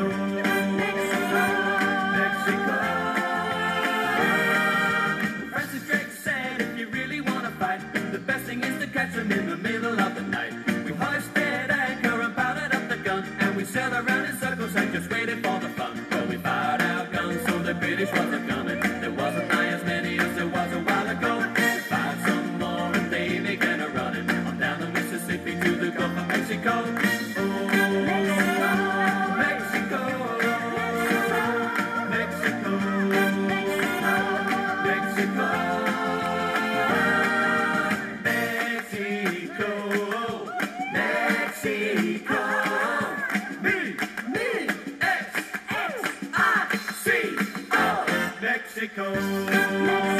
Mexico. Francis Drake said, if you really want to fight, the best thing is to catch them in the middle of the night. We hoisted anchor and powdered up the gun, and we sailed around in circles and just waited for the fun. Well, we fired our guns, so the British wasn't coming. There wasn't nigh as many as there was a while ago. We fired some more and they began a running on down the Mississippi to the Gulf of Mexico. Mexico.